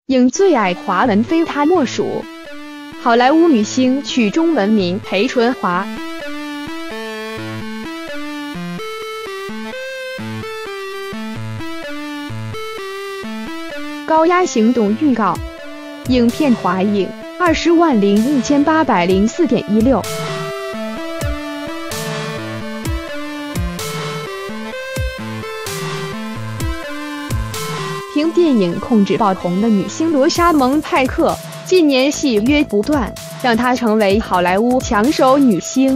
应最爱华文非她莫属。好莱坞女星取中文名裴淳华。高压行动预告，影片华影20万01804.16。凭电影控制爆红的女星罗莎蒙·派克，近年戏约不断，让她成为好莱坞抢手女星。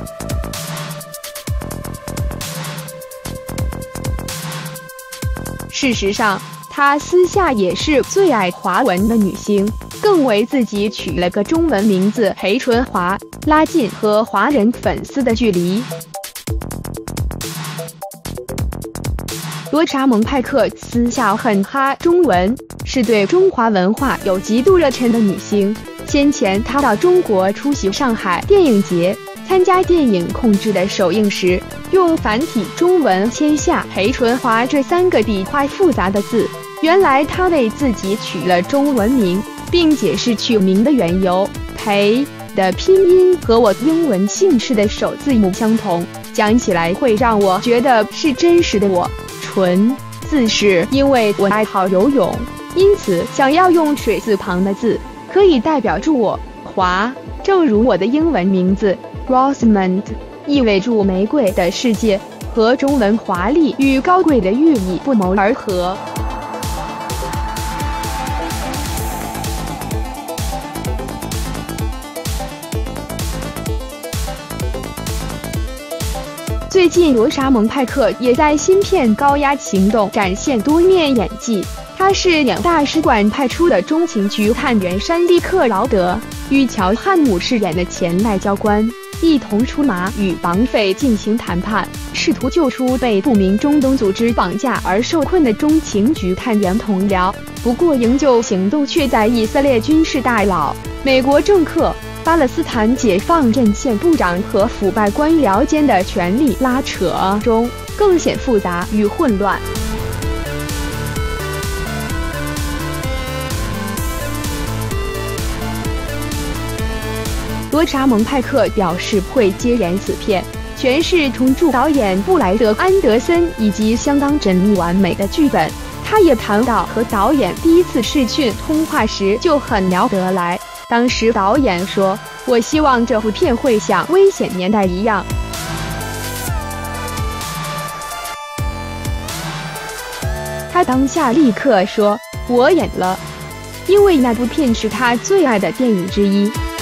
事实上，她私下也是最爱华文的女星，更为自己取了个中文名字裴淳华，拉近和华人粉丝的距离。罗莎蒙·派克私下很哈中文，是对中华文化有极度热忱的女星。先前她到中国出席上海电影节，参加电影控制的首映时，用繁体中文签下裴淳华这3个笔画复杂的字。原来她为自己取了中文名，并解释取名的缘由。裴的拼音和我英文姓氏的首字母相同，讲起来会让我觉得是真实的我。纯字是因为我爱好游泳，因此想要用水字旁的字，可以代表住我。华，正如我的英文名字 Rosamund 意味着玫瑰的世界，和中文华丽与高贵的寓意不谋而合。最近，罗莎蒙·派克也在新片《高压行动》展现多面演技。她饰演大使馆派出的中情局探员山地克劳德，与乔汉姆饰演的前外交官一同出马与绑匪进行谈判，试图救出被不明中东组织绑架而受困的中情局探员同僚。不过，营救行动却在以色列军事大佬、美国政客、巴勒斯坦解放阵线部长和腐败官僚间的权力拉扯中更显复杂与混乱。罗莎蒙·派克表示会接演此片，诠释从驻导演布莱德·安德森以及相当缜密完美的剧本。他也谈到和导演第一次视讯通话时就很聊得来。当时导演说：“我希望这部片会像《危险年代》一样。”他当下立刻说：“我演了，因为那部片是他最爱的电影之一。”